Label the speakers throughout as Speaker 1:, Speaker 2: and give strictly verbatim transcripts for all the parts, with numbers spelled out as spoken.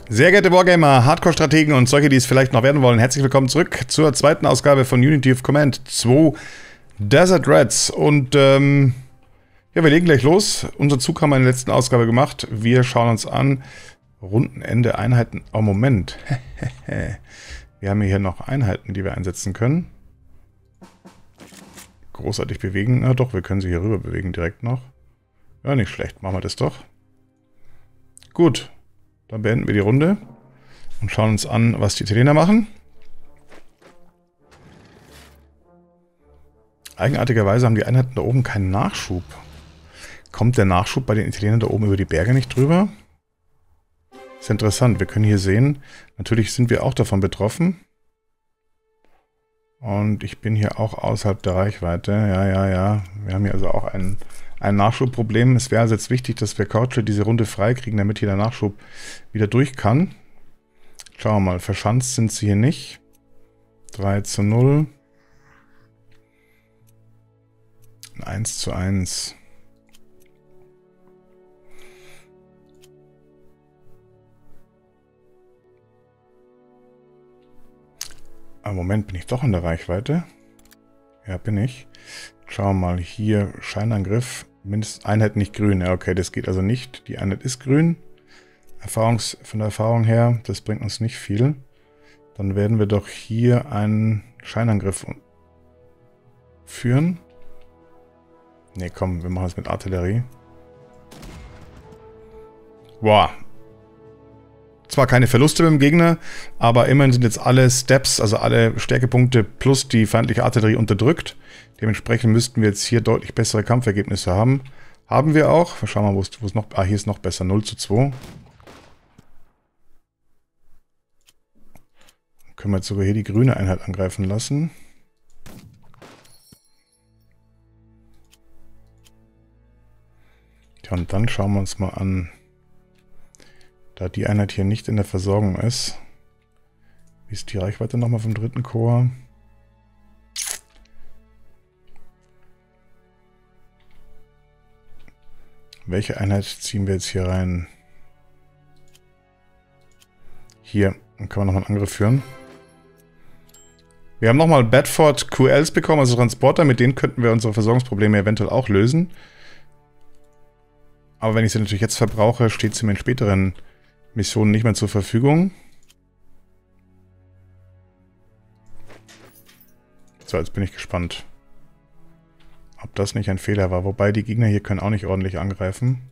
Speaker 1: Sehr geehrte Wargamer, Hardcore-Strategen und solche, die es vielleicht noch werden wollen, herzlich willkommen zurück zur zweiten Ausgabe von Unity of Command zwei Desert Rats. Und ähm, ja, wir legen gleich los. Unser Zug haben wir in der letzten Ausgabe gemacht. Wir schauen uns an. Rundenende Einheiten. Oh, Moment. Wir haben hier noch Einheiten, die wir einsetzen können. Großartig bewegen. Na doch, wir können sie hier rüber bewegen direkt noch. Ja, nicht schlecht. Machen wir das doch. Gut. Dann beenden wir die Runde und schauen uns an, was die Italiener machen. Eigenartigerweise haben die Einheiten da oben keinen Nachschub. Kommt der Nachschub bei den Italienern da oben über die Berge nicht drüber? Ist interessant. Wir können hier sehen, natürlich sind wir auch davon betroffen. Und ich bin hier auch außerhalb der Reichweite. Ja, ja, ja. Wir haben hier also auch ein, ein Nachschubproblem. Es wäre also jetzt wichtig, dass wir Couch diese Runde freikriegen, damit hier der Nachschub wieder durch kann. Schauen wir mal. Verschanzt sind sie hier nicht. drei zu null. eins zu eins. Im Moment bin ich doch in der Reichweite. Ja, bin ich. Schauen wir mal hier. Scheinangriff. Mindestens Einheit nicht grün. Ja, okay, das geht also nicht. Die Einheit ist grün. Erfahrungs von der Erfahrung her, das bringt uns nicht viel. Dann werden wir doch hier einen Scheinangriff führen. Ne, komm, wir machen es mit Artillerie. Boah. Zwar keine Verluste beim Gegner, aber immerhin sind jetzt alle Steps, also alle Stärkepunkte plus die feindliche Artillerie unterdrückt. Dementsprechend müssten wir jetzt hier deutlich bessere Kampfergebnisse haben. Haben wir auch. Wir schauen mal, wo es, wo es noch... Ah, hier ist noch besser. null zu zwei. Dann können wir jetzt sogar hier die grüne Einheit angreifen lassen. Ja, und dann schauen wir uns mal an... Da die Einheit hier nicht in der Versorgung ist. Wie ist die Reichweite nochmal vom dritten Korps? Welche Einheit ziehen wir jetzt hier rein? Hier. Dann kann man nochmal einen Angriff führen. Wir haben nochmal Bedford Q Ls bekommen, also Transporter. Mit denen könnten wir unsere Versorgungsprobleme eventuell auch lösen. Aber wenn ich sie natürlich jetzt verbrauche, steht sie mir in späteren Missionen nicht mehr zur Verfügung. So, jetzt bin ich gespannt, ob das nicht ein Fehler war. Wobei die Gegner hier können auch nicht ordentlich angreifen.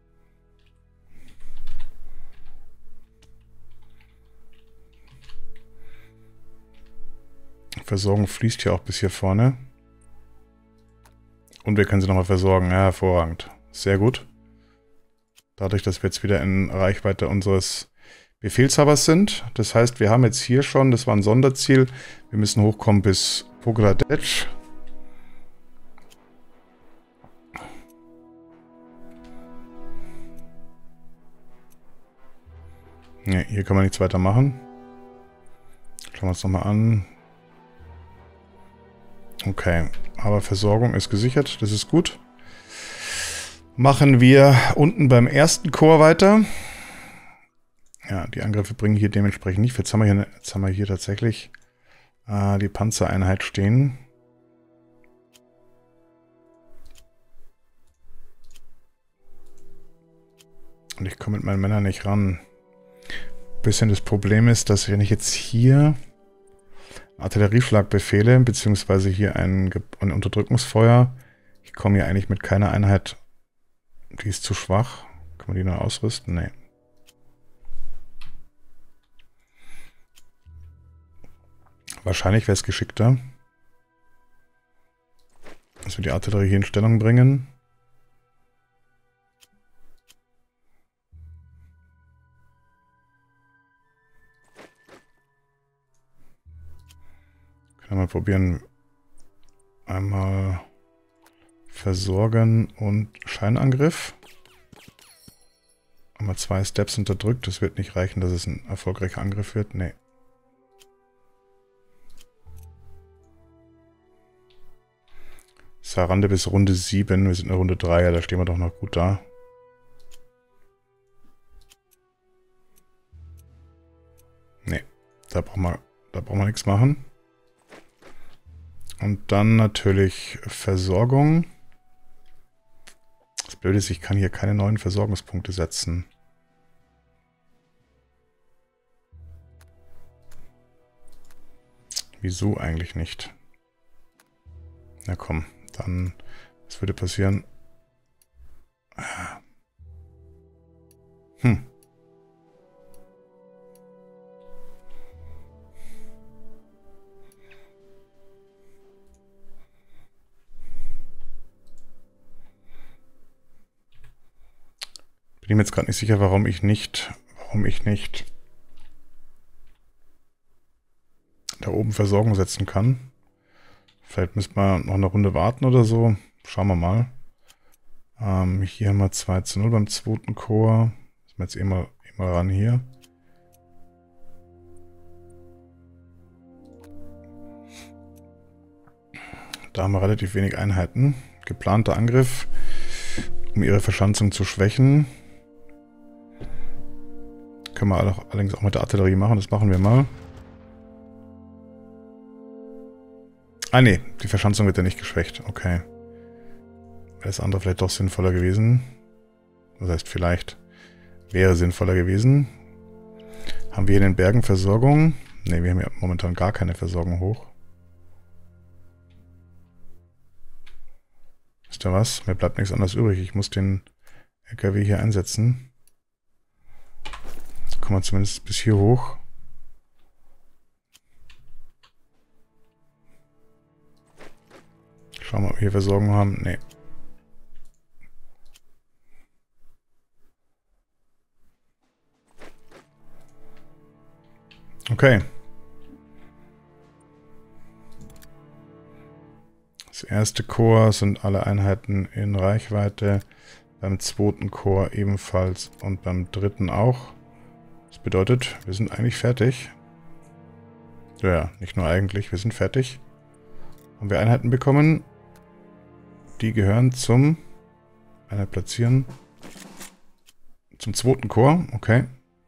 Speaker 1: Versorgung fließt hier auch bis hier vorne. Und wir können sie nochmal versorgen. Ja, hervorragend. Sehr gut. Dadurch, dass wir jetzt wieder in Reichweite unseres Befehlshabers sind. Das heißt, wir haben jetzt hier schon, das war ein Sonderziel, wir müssen hochkommen bis Pogradec. Ne, hier kann man nichts weiter machen. Schauen wir uns nochmal an. Okay, aber Versorgung ist gesichert, das ist gut. Machen wir unten beim ersten Korps weiter. Ja, die Angriffe bringen hier dementsprechend nicht. Jetzt haben wir hier, jetzt haben wir hier tatsächlich äh, die Panzereinheit stehen. Und ich komme mit meinen Männern nicht ran. Ein bisschen das Problem ist, dass wenn ich jetzt hier Artillerieschlag befehle, beziehungsweise hier ein, ein Unterdrückungsfeuer, ich komme hier eigentlich mit keiner Einheit. Die ist zu schwach. Kann man die noch ausrüsten? Nee. Wahrscheinlich wäre es geschickter, dass wir die Artillerie hier in Stellung bringen. Können wir mal probieren. Einmal... Versorgen und Scheinangriff. Haben wir zwei Steps unterdrückt. Das wird nicht reichen, dass es ein erfolgreicher Angriff wird. Nee. Sarande bis Runde sieben. Wir sind in Runde drei. Ja, da stehen wir doch noch gut da. da brauchen wir, da brauchen wir nichts machen. Und dann natürlich Versorgung. Das Blöde ist, ich kann hier keine neuen Versorgungspunkte setzen. Wieso eigentlich nicht? Na komm, dann, was würde passieren? Hm. Bin mir jetzt gerade nicht sicher, warum ich nicht, warum ich nicht da oben Versorgung setzen kann. Vielleicht müssen wir noch eine Runde warten oder so. Schauen wir mal. Ähm, hier haben wir zwei zu null beim zweiten Chor. Müssen wir jetzt eh mal, eh mal ran hier. Da haben wir relativ wenig Einheiten. Geplanter Angriff, um ihre Verschanzung zu schwächen. Können wir allerdings auch mit der Artillerie machen. Das machen wir mal. Ah ne, die Verschanzung wird ja nicht geschwächt. Okay. Wäre das andere vielleicht doch sinnvoller gewesen. Das heißt, vielleicht wäre sinnvoller gewesen. Haben wir hier in den Bergen Versorgung? Ne, wir haben ja momentan gar keine Versorgung hoch. Wisst ihr was? Mir bleibt nichts anderes übrig. Ich muss den L K W hier einsetzen. Jetzt kommen wir zumindest bis hier hoch. Schauen wir mal, ob wir hier Versorgung haben. Nee. Okay. Das erste Korps sind alle Einheiten in Reichweite. Beim zweiten Korps ebenfalls und beim dritten auch. Das bedeutet, wir sind eigentlich fertig. Ja, nicht nur eigentlich, wir sind fertig. Haben wir Einheiten bekommen. Die gehören zum... Einheit platzieren. Zum zweiten Korps, okay.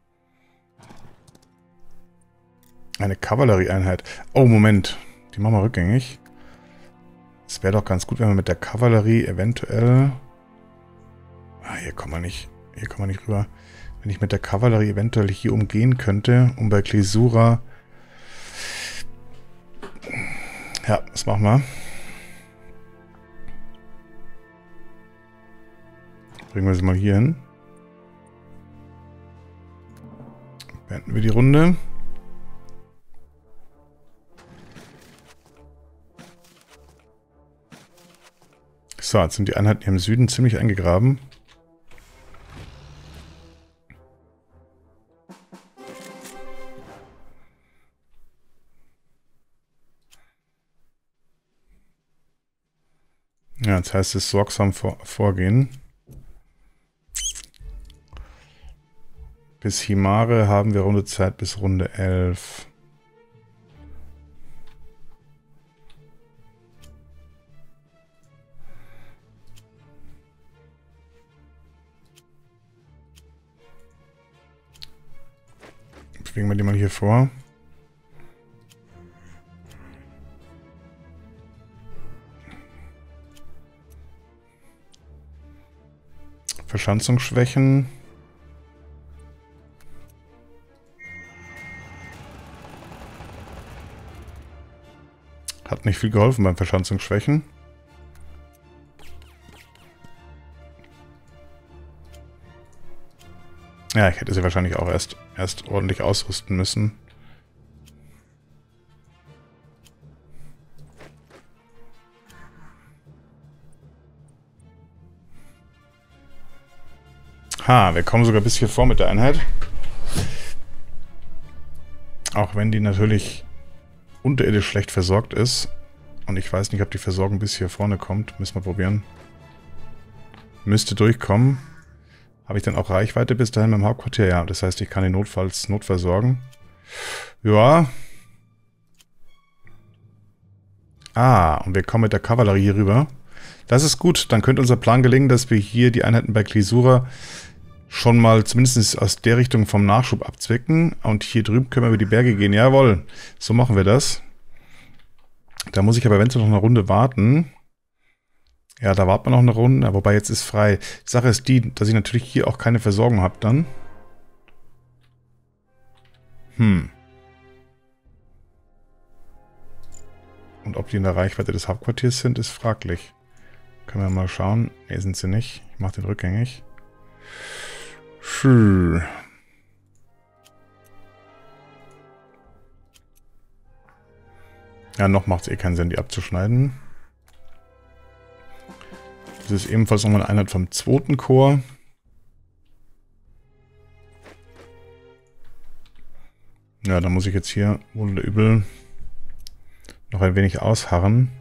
Speaker 1: Eine Kavallerieeinheit. Oh, Moment. Die machen wir rückgängig. Es wäre doch ganz gut, wenn wir mit der Kavallerie eventuell... Ah, hier kommen wir nicht. Hier kommen wir nicht rüber. Wenn ich mit der Kavallerie eventuell hier umgehen könnte, um bei Klesura... Ja, das machen wir. Bringen wir sie mal hier hin. Beenden wir die Runde. So, jetzt sind die Einheiten hier im Süden ziemlich eingegraben. Ja, jetzt heißt es sorgsam vor, vorgehen. Bis Himare haben wir Rundezeit bis Runde elf. Bewegen wir die mal hier vor. Verschanzung schwächen. Hat nicht viel geholfen beim Verschanzung schwächen. Ja, ich hätte sie wahrscheinlich auch erst, erst ordentlich ausrüsten müssen. Ha, wir kommen sogar bis hier vor mit der Einheit. Auch wenn die natürlich unterirdisch schlecht versorgt ist. Und ich weiß nicht, ob die Versorgung bis hier vorne kommt. Müssen wir probieren. Müsste durchkommen. Habe ich dann auch Reichweite bis dahin beim Hauptquartier? Ja, das heißt, ich kann ihn notfalls notversorgen. Ja. Ah, und wir kommen mit der Kavallerie hier rüber. Das ist gut. Dann könnte unser Plan gelingen, dass wir hier die Einheiten bei Klesura schon mal zumindest aus der Richtung vom Nachschub abzwecken. Und hier drüben können wir über die Berge gehen. Jawohl, so machen wir das. Da muss ich aber eventuell noch eine Runde warten. Ja, da warten wir noch eine Runde, wobei jetzt ist frei. Die Sache ist die, dass ich natürlich hier auch keine Versorgung habe dann. Hm. Und ob die in der Reichweite des Hauptquartiers sind, ist fraglich. Können wir mal schauen. Ne, sind sie nicht. Ich mache den rückgängig. Schön. Ja, noch macht es eh keinen Sinn, die abzuschneiden. Das ist ebenfalls nochmal eine Einheit vom zweiten Korps. Ja, da muss ich jetzt hier wohl oder übel noch ein wenig ausharren.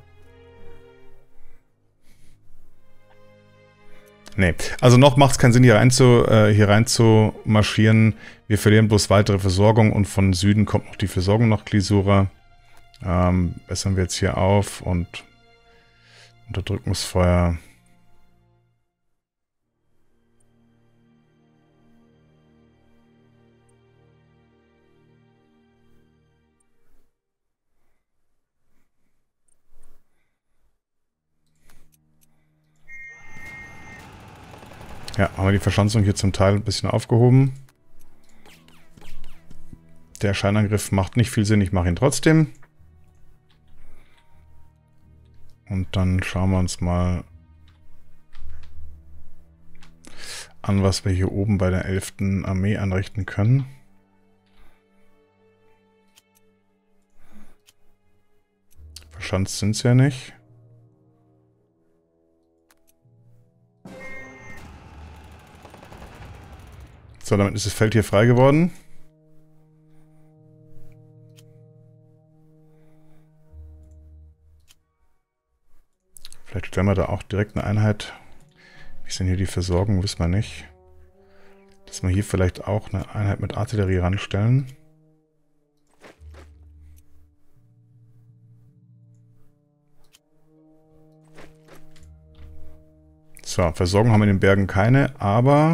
Speaker 1: Nee, also noch macht es keinen Sinn, hier rein, zu, äh, hier rein zu marschieren. Wir verlieren bloß weitere Versorgung und von Süden kommt noch die Versorgung nach Klisura. Ähm, bessern wir jetzt hier auf und unterdrücken das Feuer. Ja, haben wir die Verschanzung hier zum Teil ein bisschen aufgehoben. Der Scheinangriff macht nicht viel Sinn, ich mache ihn trotzdem. Und dann schauen wir uns mal an, was wir hier oben bei der elften Armee anrichten können. Verschanzt sind sie ja nicht. So, damit ist das Feld hier frei geworden. Vielleicht stellen wir da auch direkt eine Einheit. Wie ist denn hier die Versorgung? Wissen wir nicht. Dass wir hier vielleicht auch eine Einheit mit Artillerie ranstellen. So, Versorgung haben wir in den Bergen keine, aber...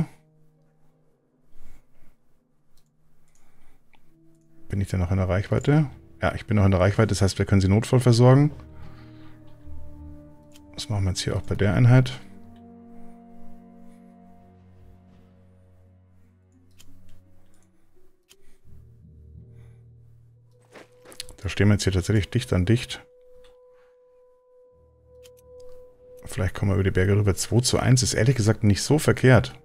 Speaker 1: Bin ich denn noch in der Reichweite? Ja, ich bin noch in der Reichweite, das heißt, wir können sie notvoll versorgen. Das machen wir jetzt hier auch bei der Einheit. Da stehen wir jetzt hier tatsächlich dicht an dicht. Vielleicht kommen wir über die Berge rüber. zwei zu eins ist ehrlich gesagt nicht so verkehrt.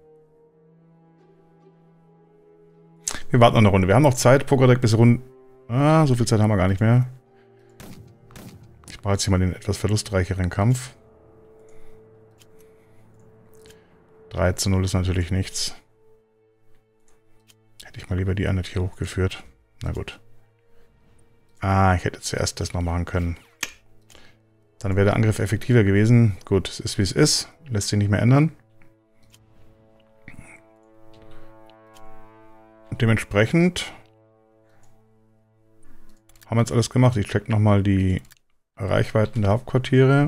Speaker 1: Wir warten noch eine Runde. Wir haben noch Zeit. Pokerdeck bis Runde... Ah, so viel Zeit haben wir gar nicht mehr. Ich brauche jetzt hier mal den etwas verlustreicheren Kampf. drei zu null ist natürlich nichts. Hätte ich mal lieber die Einheit hier hochgeführt. Na gut. Ah, ich hätte zuerst das noch machen können. Dann wäre der Angriff effektiver gewesen. Gut, es ist wie es ist. Lässt sich nicht mehr ändern. Und dementsprechend haben wir jetzt alles gemacht. Ich check nochmal die Reichweiten der Hauptquartiere.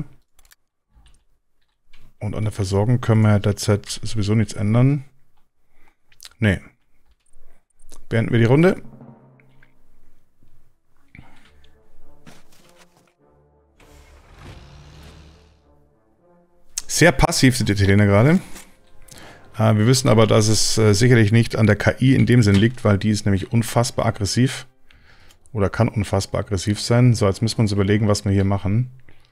Speaker 1: Und an der Versorgung können wir derzeit sowieso nichts ändern. Nee. Beenden wir die Runde. Sehr passiv sind die Italiener gerade. Äh, wir wissen aber, dass es äh, sicherlich nicht an der K I in dem Sinn liegt, weil die ist nämlich unfassbar aggressiv. Oder kann unfassbar aggressiv sein. So, jetzt müssen wir uns überlegen, was wir hier machen.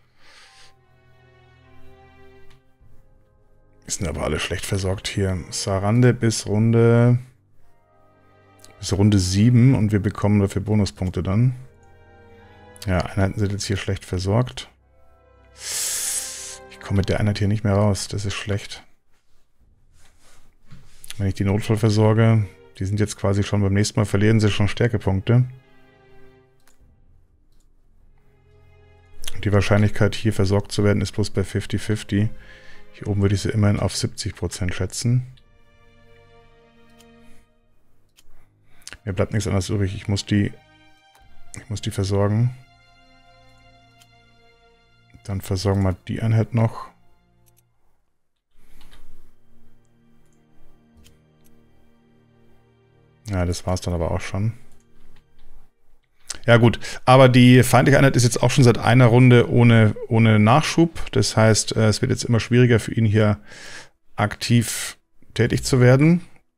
Speaker 1: Wir sind aber alle schlecht versorgt hier. Sarande bis Runde... bis Runde sieben und wir bekommen dafür Bonuspunkte dann. Ja, Einheiten sind jetzt hier schlecht versorgt. Ich komme mit der Einheit hier nicht mehr raus. Das ist schlecht. Wenn ich die Notfall versorge, die sind jetzt quasi schon beim nächsten Mal, verlieren sie schon Stärkepunkte. Und die Wahrscheinlichkeit, hier versorgt zu werden, ist bloß bei fünfzig fünfzig. Hier oben würde ich sie immerhin auf siebzig Prozent schätzen. Mir bleibt nichts anderes übrig. Ich muss die, ich muss die versorgen. Dann versorgen wir die Einheit noch. Ja, das war es dann aber auch schon. Ja gut, aber die feindliche Einheit ist jetzt auch schon seit einer Runde ohne, ohne Nachschub. Das heißt, es wird jetzt immer schwieriger für ihn hier aktiv tätig zu werden.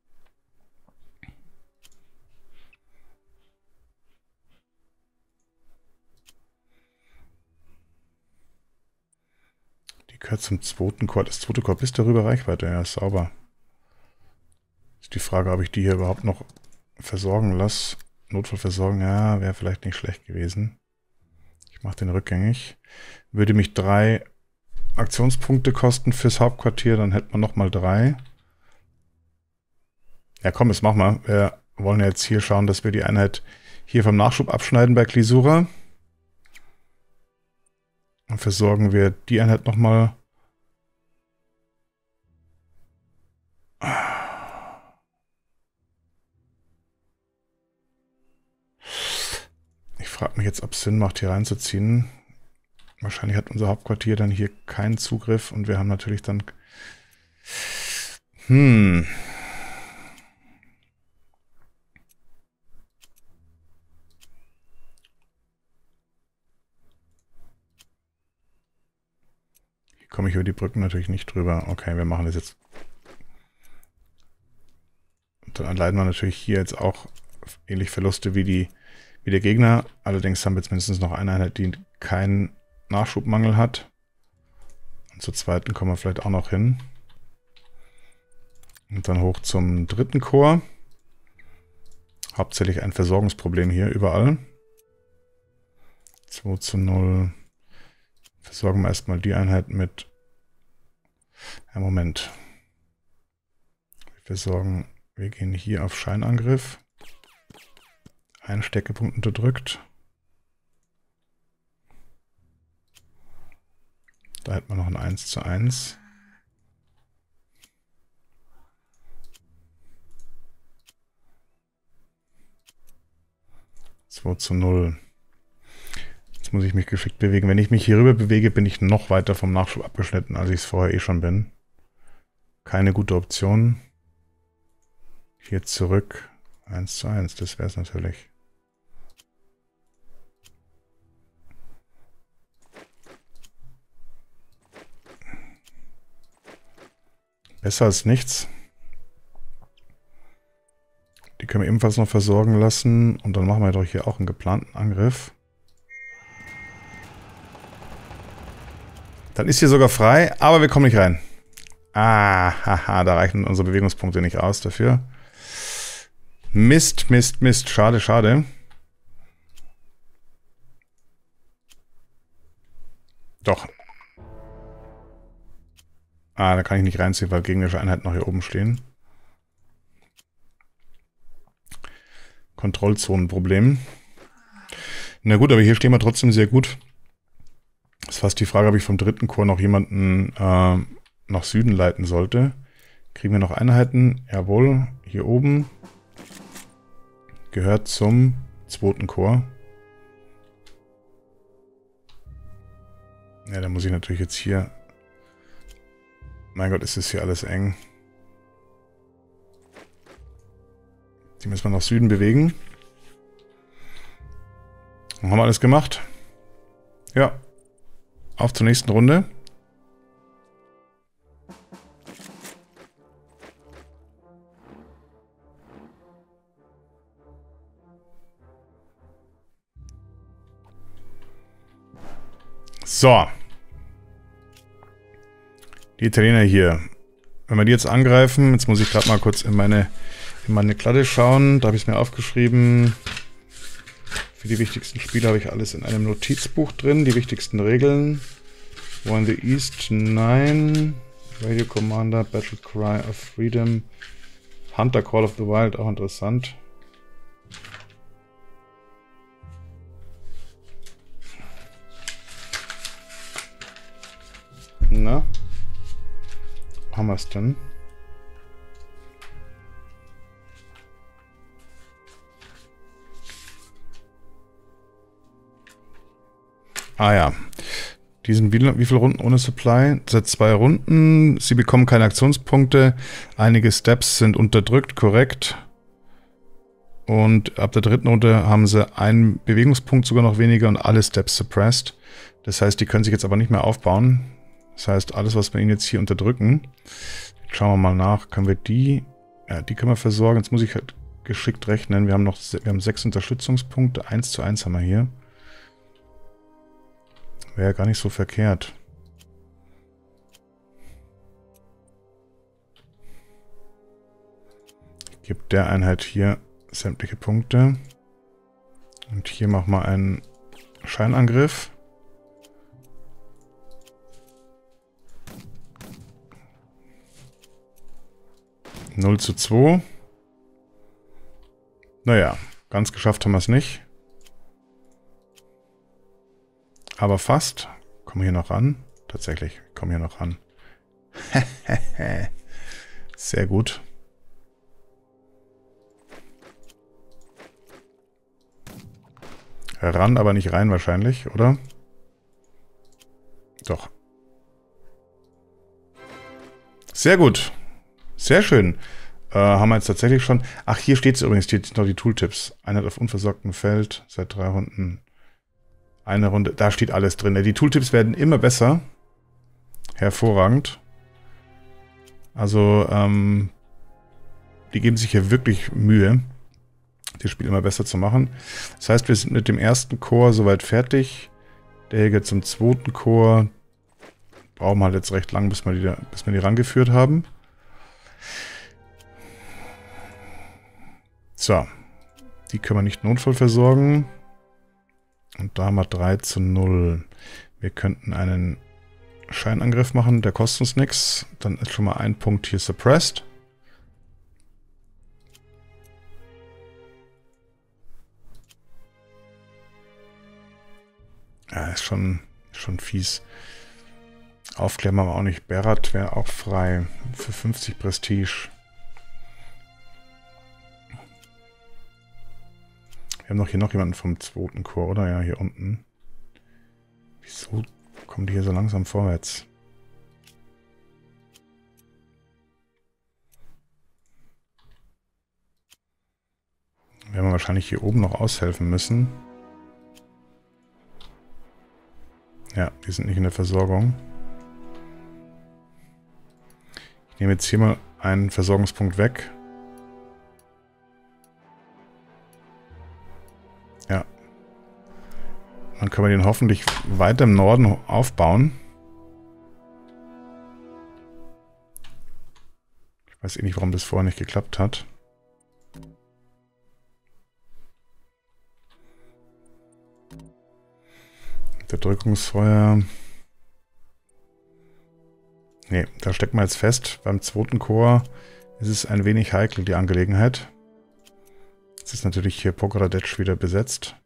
Speaker 1: Die gehört zum zweiten Korps. Das zweite Korps ist darüber Reichweite. Ja, ist sauber. Ist die Frage, ob ich die hier überhaupt noch versorgen lasse. Notfallversorgung, ja, wäre vielleicht nicht schlecht gewesen. Ich mache den rückgängig. Würde mich drei Aktionspunkte kosten fürs Hauptquartier, dann hätte man nochmal drei. Ja komm, das machen wir. Wir wollen ja jetzt hier schauen, dass wir die Einheit hier vom Nachschub abschneiden bei Klisura. Dann versorgen wir die Einheit nochmal. Ich frage mich jetzt, ob es Sinn macht, hier reinzuziehen. Wahrscheinlich hat unser Hauptquartier dann hier keinen Zugriff und wir haben natürlich dann... Hm... Hier komme ich über die Brücken natürlich nicht drüber. Okay, wir machen das jetzt. Und dann erleiden wir natürlich hier jetzt auch ähnlich Verluste wie, die, wie der Gegner. Allerdings haben wir jetzt mindestens noch eine Einheit, die keinen Nachschubmangel hat. Und zur zweiten kommen wir vielleicht auch noch hin. Und dann hoch zum dritten Korps. Hauptsächlich ein Versorgungsproblem hier überall. zwei zu null. Versorgen wir erstmal die Einheit mit... Ja, Moment. Wir versorgen... Wir gehen hier auf Scheinangriff. Ein Steckepunkt unterdrückt. Da hätten wir noch ein eins zu eins. zwei zu null. Jetzt muss ich mich geschickt bewegen. Wenn ich mich hier rüber bewege, bin ich noch weiter vom Nachschub abgeschnitten, als ich es vorher eh schon bin. Keine gute Option. Hier zurück. eins zu eins, das wäre es natürlich. Besser als nichts. Die können wir ebenfalls noch versorgen lassen. Und dann machen wir doch hier auch einen geplanten Angriff. Dann ist hier sogar frei, aber wir kommen nicht rein. Ah, haha, da reichen unsere Bewegungspunkte nicht aus dafür. Mist, Mist, Mist. Schade, schade. Doch. Ah, da kann ich nicht reinziehen, weil gegnerische Einheiten noch hier oben stehen. Kontrollzonenproblem. Na gut, aber hier stehen wir trotzdem sehr gut. Das ist fast die Frage, ob ich vom dritten Korps noch jemanden äh, nach Süden leiten sollte. Kriegen wir noch Einheiten? Jawohl, hier oben. Gehört zum zweiten Korps. Ja, da muss ich natürlich jetzt hier... Mein Gott, ist das hier alles eng. Die müssen wir nach Süden bewegen. Dann haben wir alles gemacht. Ja. Auf zur nächsten Runde. So. Die Italiener hier. Wenn wir die jetzt angreifen, jetzt muss ich gerade mal kurz in meine, in meine Kladde schauen. Da habe ich es mir aufgeschrieben. Für die wichtigsten Spiele habe ich alles in einem Notizbuch drin. Die wichtigsten Regeln. War in the East, nein. Radio Commander, Battle Cry of Freedom. Hunter Call of the Wild, auch interessant. Na? Wo haben wir es denn? Ah ja. Die sind wie, wie viele Runden ohne Supply? Seit zwei Runden. Sie bekommen keine Aktionspunkte. Einige Steps sind unterdrückt, korrekt. Und ab der dritten Runde haben sie einen Bewegungspunkt sogar noch weniger und alle Steps suppressed. Das heißt, die können sich jetzt aber nicht mehr aufbauen. Das heißt, alles, was wir ihnen jetzt hier unterdrücken, schauen wir mal nach, können wir die, ja, die können wir versorgen. Jetzt muss ich halt geschickt rechnen. Wir haben noch wir haben sechs Unterstützungspunkte. eins zu eins haben wir hier. Wäre ja gar nicht so verkehrt. Ich gebe der Einheit hier sämtliche Punkte. Und hier machen wir einen Scheinangriff. null zu zwei. Naja, ganz geschafft haben wir es nicht. Aber fast. Kommen wir hier noch ran? Tatsächlich, kommen hier noch ran. Sehr gut. Ran, aber nicht rein wahrscheinlich, oder? Doch. Sehr gut. Sehr schön. Äh, haben wir jetzt tatsächlich schon... Ach, hier steht es übrigens, steht noch die Tooltips. Einheit auf unversorgtem Feld, seit drei Runden. Eine Runde, da steht alles drin. Die Tooltips werden immer besser. Hervorragend. Also, ähm, die geben sich hier wirklich Mühe, das Spiel immer besser zu machen. Das heißt, wir sind mit dem ersten Chor soweit fertig. Der hier geht zum zweiten Chor. Brauchen wir halt jetzt recht lang, bis wir die, bis wir die rangeführt haben. So. Die können wir nicht notvoll versorgen. Und da haben wir drei zu null. Wir könnten einen Scheinangriff machen, der kostet uns nichts. Dann ist schon mal ein Punkt hier suppressed. Ja, ist schon, schon fies. Aufklären wir auch nicht. Berat wäre auch frei für fünfzig Prestige. Wir haben doch hier noch jemanden vom zweiten Chor, oder? Ja, hier unten. Wieso kommen die hier so langsam vorwärts? Wir werden wahrscheinlich hier oben noch aushelfen müssen. Ja, die sind nicht in der Versorgung. Ich nehme jetzt hier mal einen Versorgungspunkt weg. Ja. Dann können wir den hoffentlich weiter im Norden aufbauen. Ich weiß eh nicht, warum das vorher nicht geklappt hat. Unterdrückungsfeuer. Ne, da stecken wir jetzt fest. Beim zweiten Chor ist es ein wenig heikel, die Angelegenheit. Jetzt ist natürlich hier Pogradec wieder besetzt.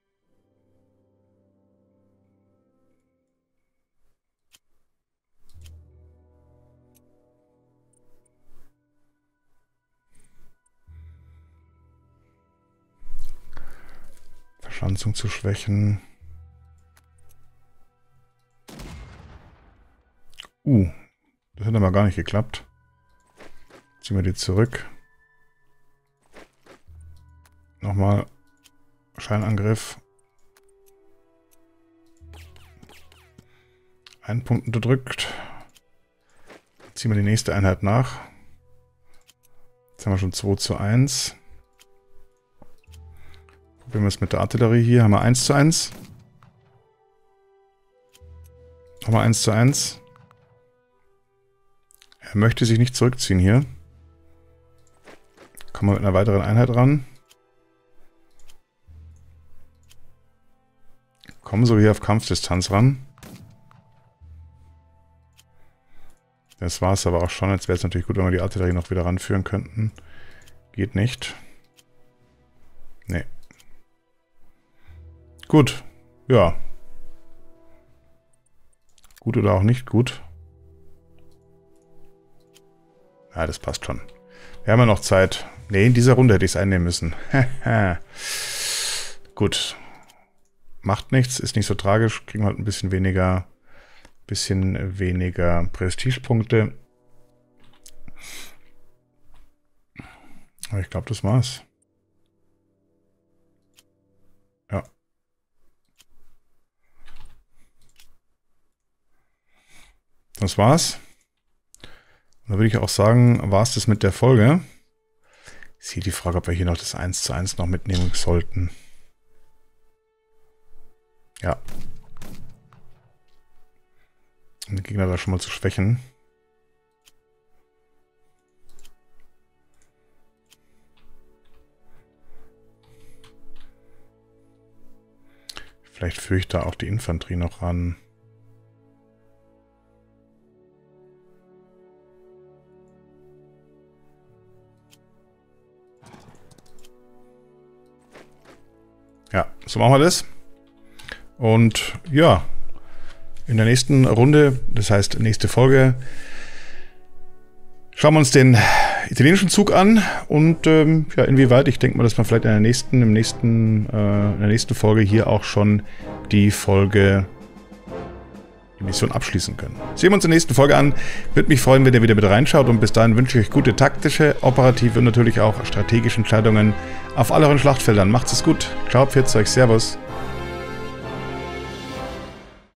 Speaker 1: Verschanzung zu schwächen. Uh, das hat aber gar nicht geklappt. Ziehen wir die zurück. Nochmal Scheinangriff. Einen Punkt unterdrückt. Ziehen wir die nächste Einheit nach. Jetzt haben wir schon zwei zu eins. Probieren wir es mit der Artillerie hier. Haben wir eins zu eins. Nochmal eins zu eins. Er möchte sich nicht zurückziehen hier. Kommen wir mit einer weiteren Einheit ran. Kommen so hier auf Kampfdistanz ran. Das war es aber auch schon. Jetzt wäre es natürlich gut, wenn wir die Artillerie noch wieder ranführen könnten. Geht nicht. Nee. Gut. Ja. Gut oder auch nicht gut. Ja, das passt schon. Wir haben ja noch Zeit. Ne, in dieser Runde hätte ich es einnehmen müssen. Gut. Macht nichts, ist nicht so tragisch. Kriegen wir halt ein bisschen weniger, bisschen weniger Prestigepunkte. Aber ich glaube, das war's. das war's. Und da würde ich auch sagen, war es das mit der Folge. Ist hier die Frage, ob wir hier noch das eins zu eins noch mitnehmen sollten. Ja. Um den Gegner da schon mal zu schwächen. Vielleicht führe ich da auch die Infanterie noch ran. Ja, so machen wir das. Und ja, in der nächsten Runde, das heißt nächste Folge, schauen wir uns den italienischen Zug an und ähm, ja, inwieweit, ich denke mal, dass wir vielleicht in der nächsten, im nächsten, äh, in der nächsten Folge hier auch schon die Folge, die Mission abschließen können. Sehen wir uns in der nächsten Folge an. Würde mich freuen, wenn ihr wieder mit reinschaut und bis dahin wünsche ich euch gute taktische, operative und natürlich auch strategische Entscheidungen auf all euren Schlachtfeldern. Macht's es gut. Ciao, pfiat euch, servus.